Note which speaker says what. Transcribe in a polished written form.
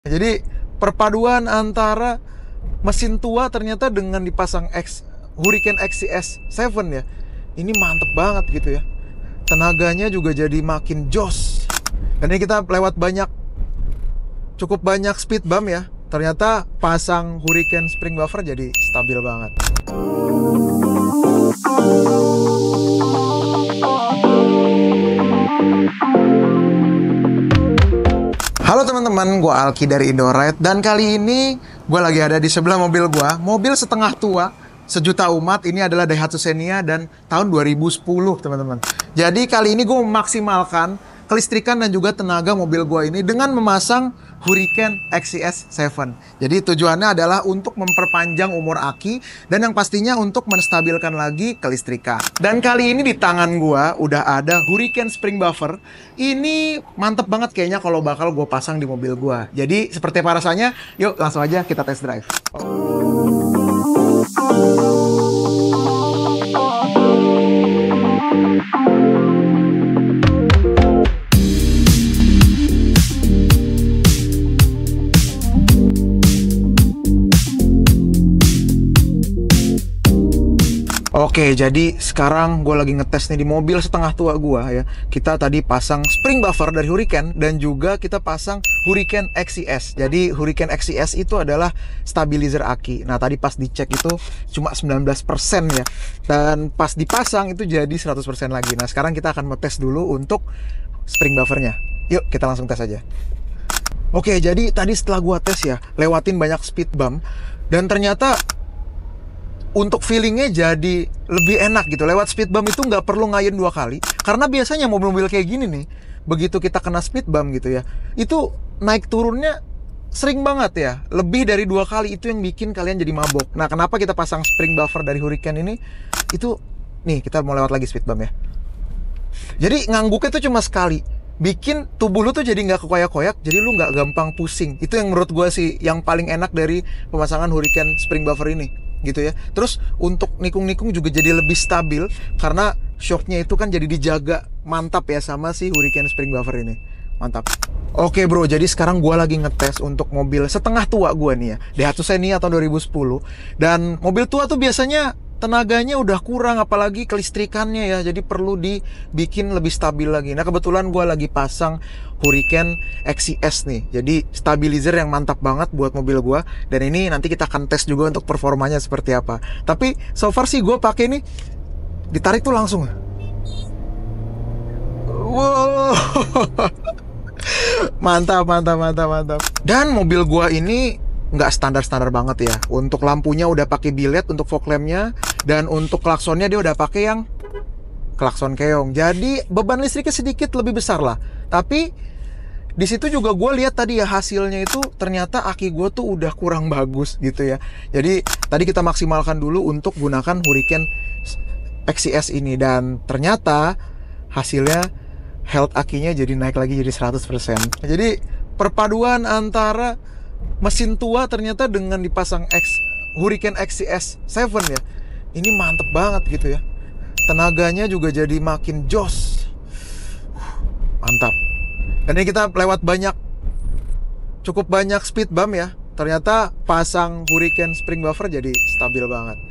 Speaker 1: Jadi perpaduan antara mesin tua ternyata dengan dipasang Hurricane XCS 7 ya. Ini mantep banget gitu ya. Tenaganya juga jadi makin jos. Dan ini kita lewat cukup banyak speed bump ya. Ternyata pasang Hurricane spring buffer jadi stabil banget. Halo teman-teman, gue Alki dari Indoride. Dan kali ini gue lagi ada di sebelah mobil gue. Mobil setengah tua, sejuta umat. Ini adalah Daihatsu Xenia dan tahun 2010 teman-teman. Jadi kali ini gue memaksimalkan kelistrikan dan juga tenaga mobil gue ini dengan memasang Hurricane XCS 7. Jadi tujuannya adalah untuk memperpanjang umur aki dan yang pastinya untuk menstabilkan lagi kelistrikan. Dan kali ini di tangan gue udah ada Hurricane spring buffer. Ini mantep banget kayaknya kalau bakal gue pasang di mobil gue. Jadi seperti apa rasanya? Yuk langsung aja kita test drive. Oke, jadi sekarang gue lagi ngetes nih di mobil setengah tua gue ya. Kita tadi pasang spring buffer dari Hurricane dan juga kita pasang Hurricane XCS. Jadi Hurricane XCS itu adalah stabilizer aki. Nah tadi pas dicek itu cuma 19% ya. Dan pas dipasang itu jadi 100% lagi. Nah sekarang kita akan ngetes dulu untuk spring buffernya. Yuk kita langsung tes aja. Oke, jadi tadi setelah gue tes ya, lewatin banyak speed bump dan ternyata untuk feelingnya jadi lebih enak gitu. Lewat speed bump itu nggak perlu ngayun 2 kali. Karena biasanya mobil-mobil kayak gini nih, begitu kita kena speed bump gitu ya, itu naik turunnya sering banget ya. Lebih dari 2 kali, itu yang bikin kalian jadi mabok. Nah kenapa kita pasang spring buffer dari Hurricane ini? Itu, nih kita mau lewat lagi speed bump ya. Jadi ngangguknya tuh cuma sekali, bikin tubuh lu tuh jadi nggak kekoyak-koyak, jadi lu nggak gampang pusing. Itu yang menurut gue sih yang paling enak dari pemasangan Hurricane spring buffer ini gitu ya. Terus untuk nikung-nikung juga jadi lebih stabil karena shocknya itu kan jadi dijaga mantap ya sama si Hurricane spring buffer ini. Mantap. Oke bro, jadi sekarang gue lagi ngetes untuk mobil setengah tua gue nih ya, Daihatsu Xenia tahun 2010. Dan mobil tua tuh biasanya tenaganya udah kurang, apalagi kelistrikannya ya, jadi perlu dibikin lebih stabil lagi. Nah kebetulan gue lagi pasang Hurricane XCS nih, jadi stabilizer yang mantap banget buat mobil gue. Dan ini nanti kita akan tes juga untuk performanya seperti apa. Tapi so far sih gue pakai nih, ditarik tuh langsung. Wow. Mantap, mantap, mantap, mantap. Dan mobil gue ini nggak standar-standar banget ya. Untuk lampunya udah pakai biled untuk fog lampnya, dan untuk klaksonnya dia udah pakai yang klakson keong. Jadi beban listriknya sedikit lebih besar lah. Tapi di situ juga gue lihat tadi ya, hasilnya itu ternyata aki gue tuh udah kurang bagus gitu ya. Jadi tadi kita maksimalkan dulu untuk gunakan Hurricane XCS ini, dan ternyata hasilnya health akinya jadi naik lagi jadi 100%. Jadi perpaduan antara mesin tua ternyata dengan dipasang Hurricane XCS 7 ya, ini mantep banget gitu ya. Tenaganya juga jadi makin jos. Mantap. Dan ini kita lewat cukup banyak speed bump ya. Ternyata pasang Hurricane spring buffer jadi stabil banget.